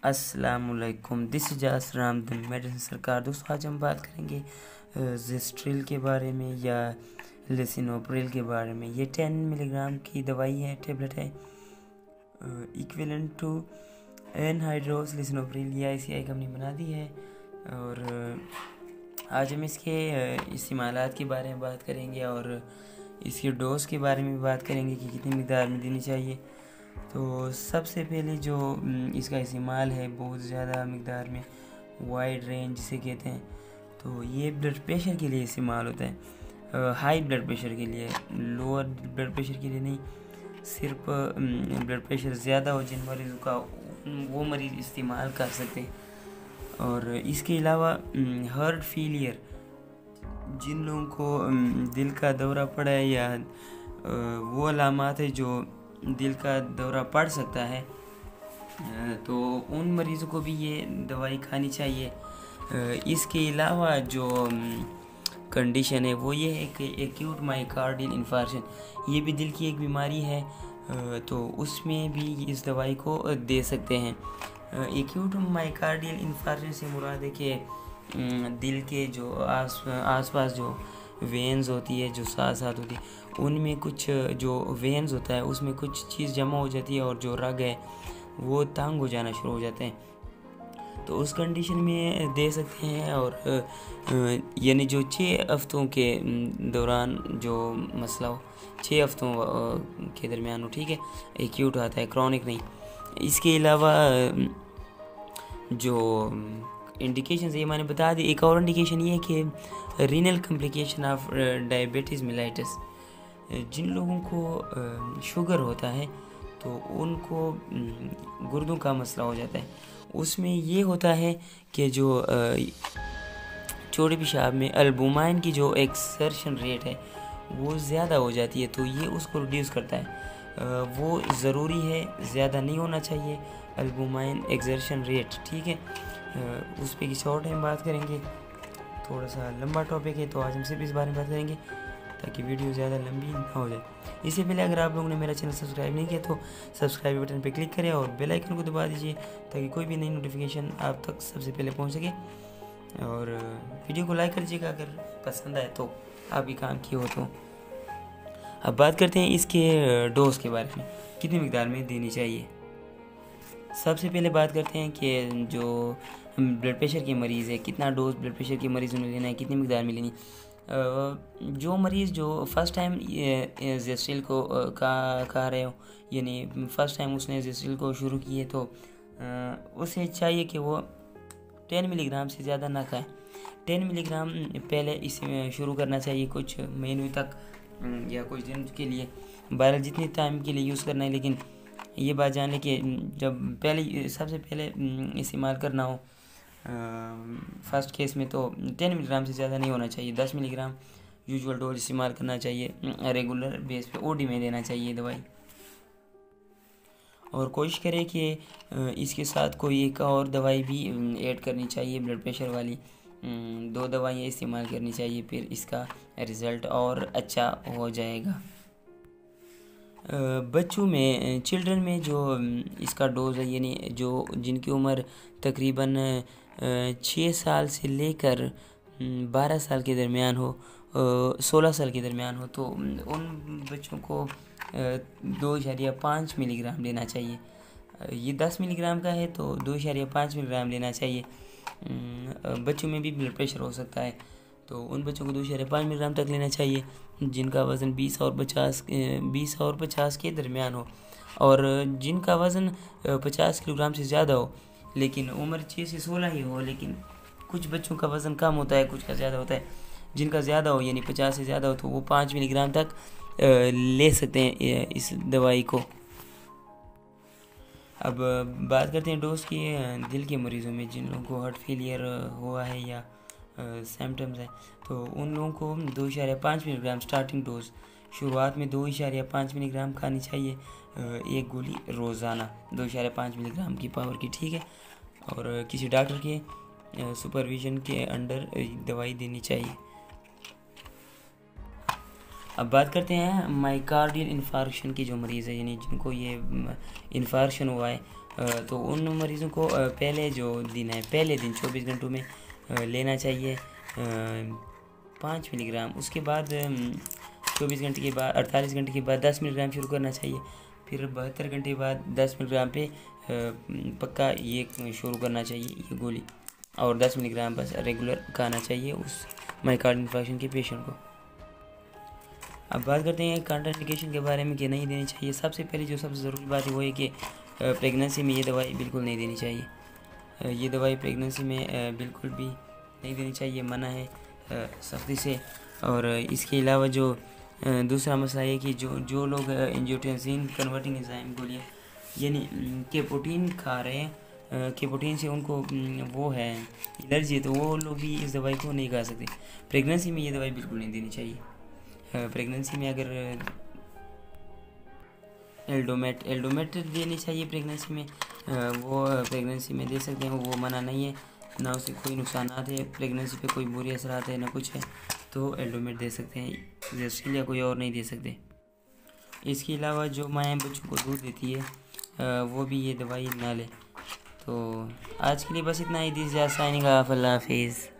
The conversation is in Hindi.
अस्सलामुअलैकुम, this is Jasram the medicine सरकार। दोस्तों, आज हम बात करेंगे ज़ेस्ट्रिल के बारे में या लिसिनोप्रिल के बारे में। ये 10 मिलीग्राम की दवाई है, टेबलेट है, इक्विवेलेंट टू एनहाइड्रोस लिसिनोप्रिल। ये ICI कंपनी बना दी है। और आज हम इसके इस्तेमालात के बारे में बात करेंगे और इसके डोज के बारे में बात करेंगे कि कितनी मिक़दार में देनी चाहिए। तो सबसे पहले जो इसका इस्तेमाल है बहुत ज़्यादा मिक़दार में, वाइड रेंज जिसे कहते हैं, तो ये ब्लड प्रेशर के लिए इस्तेमाल होता है। हाई ब्लड प्रेशर के लिए, लोअर ब्लड प्रेशर के लिए नहीं। सिर्फ ब्लड प्रेशर ज़्यादा हो जिन मरीज़ों का, वो मरीज़ इस्तेमाल कर सकते हैं। और इसके अलावा हार्ट फेलियर, जिन लोगों को दिल का दौरा पड़ा है या वो अलामात है जो दिल का दौरा पड़ सकता है, तो उन मरीज़ों को भी ये दवाई खानी चाहिए। इसके अलावा जो कंडीशन है वो ये है कि एक्यूट मायोकार्डियल इन्फार्क्शन, ये भी दिल की एक बीमारी है, तो उसमें भी इस दवाई को दे सकते हैं। एक्यूट मायोकार्डियल इन्फार्क्शन से मुराद है कि दिल के जो आसपास जो वेन्स होती है, जो साथ साथ होती है, उनमें कुछ जो वेन्स होता है उसमें कुछ चीज़ जमा हो जाती है और जो रग है वो तंग हो जाना शुरू हो जाते हैं, तो उस कंडीशन में दे सकते हैं। और यानी जो 6 हफ्तों के दौरान जो मसला हो, 6 हफ्तों के दरमियान हो, ठीक है, एक्यूट आता है, क्रॉनिक नहीं। इसके अलावा जो इंडिकेशन ये मैंने बता दी। एक और इंडिकेशन ये है कि renal complication of diabetes mellitus, जिन लोगों को शुगर होता है तो उनको गुर्दों का मसला हो जाता है। उसमें ये होता है कि जो छोटे पेशाब में अल्बुमाइन की जो एक्सर्शन रेट है वो ज़्यादा हो जाती है, तो ये उसको रिड्यूस करता है। वो ज़रूरी है, ज़्यादा नहीं होना चाहिए अल्बुमाइन एक्सर्शन रेट, ठीक है। उस पर किसी और टाइम बात करेंगे, थोड़ा सा लंबा टॉपिक है, तो आज हम सिर्फ इस बारे में बात करेंगे ताकि वीडियो ज़्यादा लंबी ना हो जाए। इससे पहले अगर आप लोगों ने मेरा चैनल सब्सक्राइब नहीं किया तो सब्सक्राइब बटन पर क्लिक करें और बेल आइकन को दबा दीजिए ताकि कोई भी नई नोटिफिकेशन आप तक सबसे पहले पहुंच सके। और वीडियो को लाइक करिएगा अगर पसंद आए तो, आपकी काम की हो तो। अब बात करते हैं इसके डोज के बारे में, कितनी मिक़दार में देनी चाहिए। सबसे पहले बात करते हैं कि जो ब्लड प्रेशर के मरीज़ है, कितना डोज ब्लड प्रेशर के मरीज़ ने लेना है, कितनी मिक़दार में लेनी। जो मरीज़ जो फर्स्ट टाइम ज़ेस्ट्रिल को खा रहे हो, यानी फ़र्स्ट टाइम उसने ज़ेस्ट्रिल को शुरू किए, तो उसे चाहिए कि वो 10 मिलीग्राम से ज़्यादा ना खाएं। 10 मिलीग्राम पहले इसे शुरू करना चाहिए कुछ महीनों तक या कुछ दिन के लिए, बहरहाल जितने टाइम के लिए यूज़ करना है। लेकिन ये बात जान लें कि जब पहले सबसे पहले इस्तेमाल करना हो फर्स्ट केस में, तो 10 मिलीग्राम से ज़्यादा नहीं होना चाहिए। 10 मिलीग्राम यूजुअल डोज इस्तेमाल करना चाहिए, रेगुलर बेस पे OD में देना चाहिए दवाई। और कोशिश करें कि इसके साथ कोई एक और दवाई भी ऐड करनी चाहिए, ब्लड प्रेशर वाली 2 दवाइयाँ इस्तेमाल करनी चाहिए, फिर इसका रिज़ल्ट और अच्छा हो जाएगा। बच्चों में, चिल्ड्रन में जो इसका डोज है, यानी जो जिनकी उम्र तकरीबन 6 साल से लेकर 12 साल के दरमियान हो, 16 साल के दरमियान हो, तो उन बच्चों को 2.5 मिलीग्राम लेना चाहिए। ये 10 मिलीग्राम का है तो 2.5 मिलीग्राम लेना चाहिए। बच्चों में भी ब्लड प्रेशर हो सकता है, तो उन बच्चों को 2.5 मिलीग्राम तक लेना चाहिए जिनका वज़न 20 और 50 के दरमियान हो, और जिनका वज़न 50 किलोग्राम से ज़्यादा हो लेकिन उम्र 6 से 16 ही हो। लेकिन कुछ बच्चों का वज़न कम होता है, कुछ का ज़्यादा होता है। जिनका ज़्यादा हो यानी 50 से ज़्यादा हो तो वो 5 मिलीग्राम तक ले सकते हैं इस दवाई को। अब बात करते हैं डोज की। दिल के मरीज़ों में, जिन लोगों को हार्ट फेलियर हुआ है या सिम्टम्स है, तो उन लोगों को 2.5 मिलीग्राम स्टार्टिंग डोज, शुरुआत में 2.5 मिलीग्राम खानी चाहिए, एक गोली रोज़ाना 2.5 मिलीग्राम की पावर की, ठीक है। और किसी डॉक्टर के सुपरविज़न के अंडर दवाई देनी चाहिए। अब बात करते हैं माइकार्डियल इन्फार्क्शन के जो मरीज़ है, यानी जिनको ये इन्फार्क्शन हुआ है, तो उन मरीज़ों को पहले जो दिन है, पहले दिन 24 घंटों में लेना चाहिए 5 मिलीग्राम। उसके बाद 24 घंटे के बाद 48 घंटे के बाद 10 मिलीग्राम शुरू करना चाहिए। फिर 72 घंटे बाद 10 मिलीग्राम पे पक्का ये शुरू करना चाहिए ये गोली, और 10 मिलीग्राम बस रेगुलर खाना चाहिए उस माइकार्डियल इन्फार्क्शन के पेशेंट को। अब बात करते हैं कॉन्ट्राइंडिकेशन के बारे में कि नहीं देनी चाहिए। सबसे पहले जो सबसे ज़रूरी बात है वो है कि प्रेगनेंसी में ये दवाई बिल्कुल नहीं देनी चाहिए। ये दवाई प्रेगनेंसी में बिल्कुल भी नहीं देनी चाहिए, मना है सख्ती से। और इसके अलावा जो दूसरा मसला है कि जो लोग एंजियोटेंसिन कन्वर्टिंग एंजाइम गोलियाँ यानी के प्रोटीन खा रहे हैं, के प्रोटीन से उनको वो है एलर्जी है, तो वो लोग भी इस दवाई को नहीं खा सकते। प्रेगनेंसी में ये दवाई बिल्कुल नहीं देनी चाहिए। प्रेगनेंसी में अगर एल्डोमेट देनी चाहिए प्रेगनेंसी में, वो प्रेगनेंसी में दे सकते हैं, वो मना नहीं है, ना उससे कोई नुकसान है, प्रेगनेंसी पे कोई बुरी असरात है ना कुछ है, तो एल्डोमेट दे सकते हैं, जेस्ट्रिल या कोई और नहीं दे सकते। इसके अलावा जो माएँ बच्चों को दूध देती है वो भी ये दवाई ना ले। तो आज के लिए बस इतना ही। दिस इज साइनिंग ऑफ, अल्लाह हाफिज़।